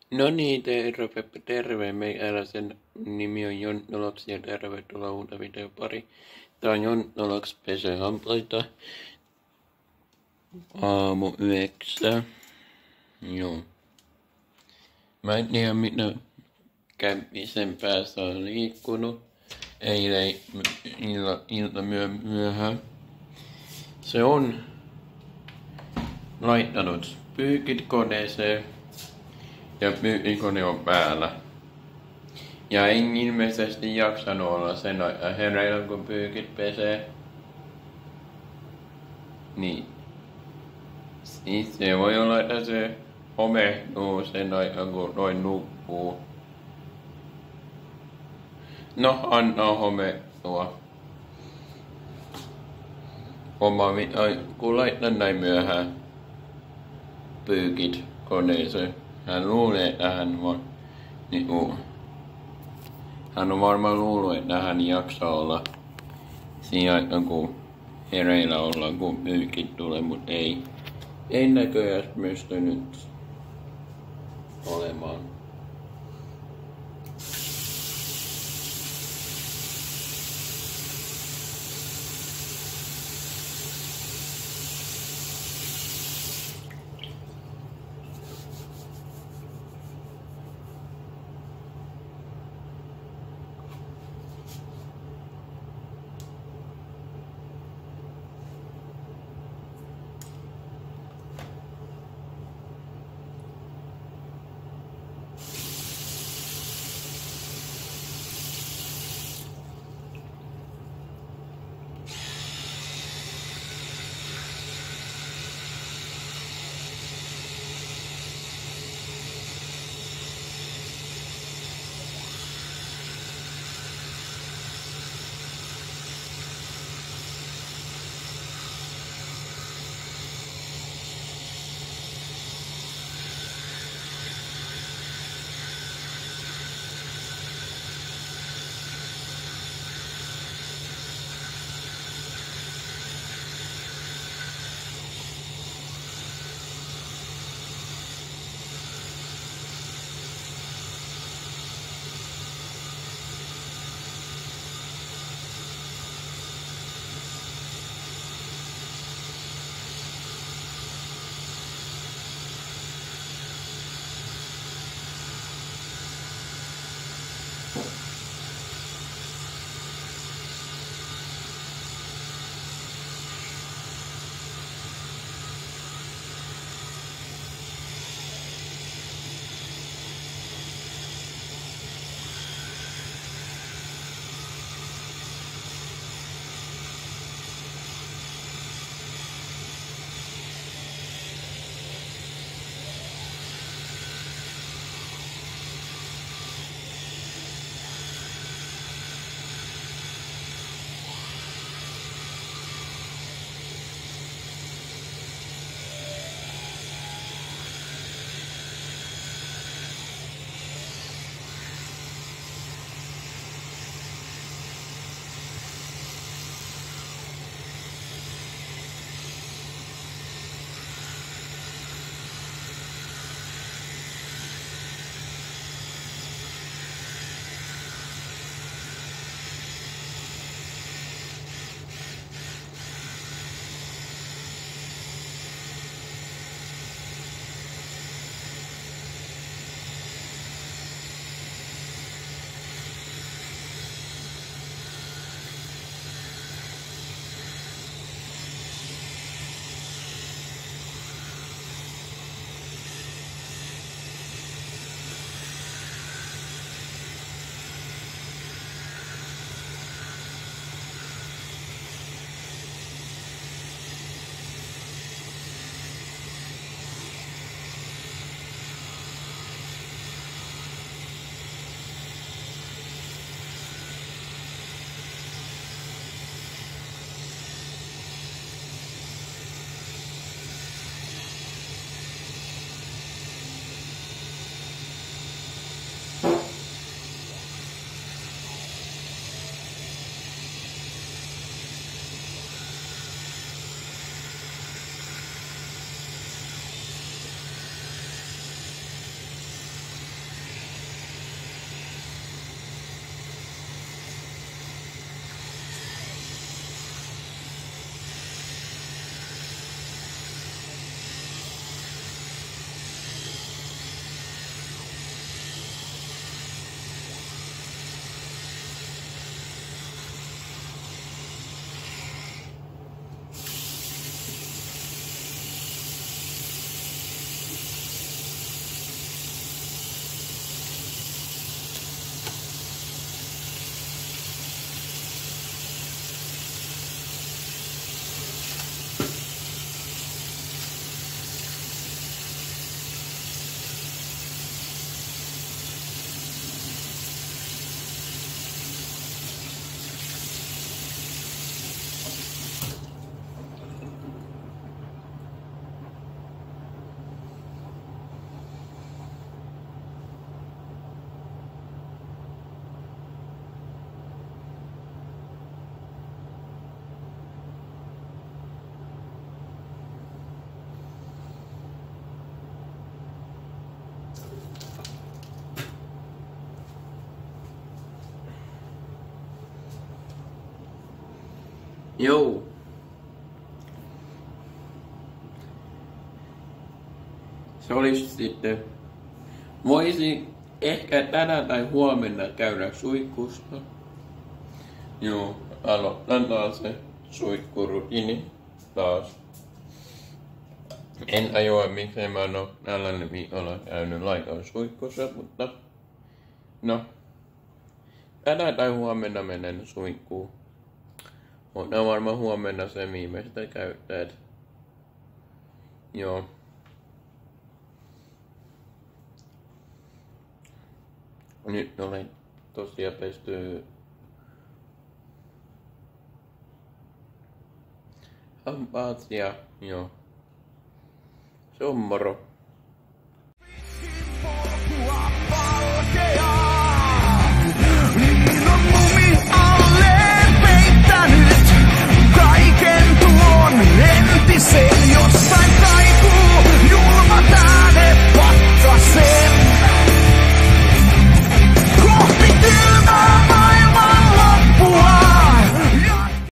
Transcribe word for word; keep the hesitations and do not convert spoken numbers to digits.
No niin, terve, terve. Meikäläisen nimi on Jontnoloks ja tervetuloa uutta videopari. Tää on Jontnoloks pesee hampaita. Aamu yhdeksän. Joo. Mä en tiedä mitä kämpisen päässä on liikkunut. Eilen illa, ilta myö, myöhään. Se on laittanut pyykit koneeseen. Ja pyykikone on päällä. Ja en ilmeisesti jaksanut olla sen aikaa hereillä, kun pyykit pesee. Niin. Siis se voi olla, että se homehtuu sen aikaa, kun noin nukkuu. No, anna homehtua. Oma, kun laitan näin myöhään pyykit koneeseen. Hän luulee, että hän on niin uh. Hän on varmaan luullut, että hän jaksaa olla siinä aikaan, kun hereillä ollaan, kun pyykit tulee, mutta ei. Ei näköjään pystynyt olemaan. Joo. Se olisi sitten... Voisi ehkä tänään tai huomenna käydä suihkussa. Joo, aloitan taas se suihkurutiini taas. En ajoa, miksei mä en oo tällainen viikolla käynyt lainkaan suihkussa, mutta... No. Tänään tai huomenna menen suihkuun. Mutta varmaan huomenna se viimeistä käyttäjät. Joo. Nyt olen tosiaan pesty hampaat ja joo. Se on moro.